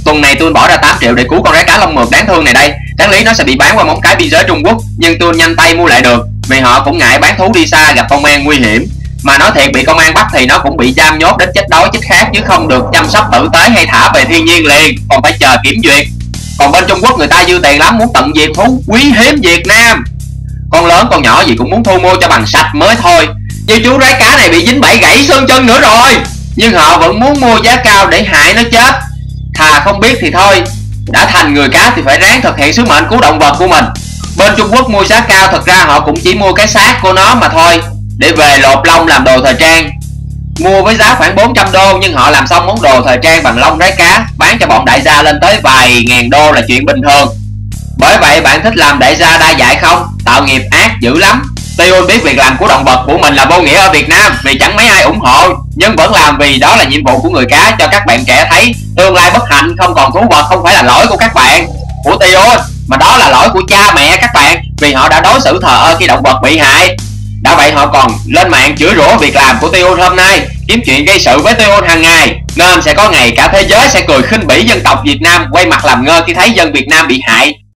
Tuần này tôi bỏ ra 8 triệu để cứu con rái cá lông mượt đáng thương này đây. Đáng lý nó sẽ bị bán qua móng cái biên giới Trung Quốc, nhưng tôi nhanh tay mua lại được, vì họ cũng ngại bán thú đi xa gặp công an nguy hiểm. Mà nói thiệt, bị công an bắt thì nó cũng bị giam nhốt đến chết đói chết khát, chứ không được chăm sóc tử tế hay thả về thiên nhiên liền, còn phải chờ kiểm duyệt. Còn bên Trung Quốc người ta dư tiền lắm, muốn tận diệt thú quý hiếm Việt Nam. Con lớn con nhỏ gì cũng muốn thu mua cho bằng sạch mới thôi. Như chú rái cá này bị dính bẫy gãy xương chân nữa rồi, nhưng họ vẫn muốn mua giá cao để hại nó chết. Thà không biết thì thôi, đã thành người cá thì phải ráng thực hiện sứ mệnh cứu động vật của mình. Bên Trung Quốc mua giá cao, thật ra họ cũng chỉ mua cái xác của nó mà thôi, để về lột lông làm đồ thời trang. Mua với giá khoảng 400 đô, nhưng họ làm xong món đồ thời trang bằng lông rái cá, bán cho bọn đại gia lên tới vài ngàn đô là chuyện bình thường. Bởi vậy bạn thích làm đại gia đa dại không? Tạo nghiệp ác dữ lắm. Tiêu biết việc làm của động vật của mình là vô nghĩa ở Việt Nam vì chẳng mấy ai ủng hộ, nhưng vẫn làm vì đó là nhiệm vụ của người cá, cho các bạn trẻ thấy tương lai bất hạnh không còn thú vật không phải là lỗi của các bạn, của Tiêu, mà đó là lỗi của cha mẹ các bạn, vì họ đã đối xử thờ ơ khi động vật bị hại. Đã vậy họ còn lên mạng chửi rủa việc làm của Tiêu hôm nay, kiếm chuyện gây sự với Tiêu hàng ngày, nên sẽ có ngày cả thế giới sẽ cười khinh bỉ dân tộc Việt Nam, quay mặt làm ngơ khi thấy dân Việt Nam bị hại.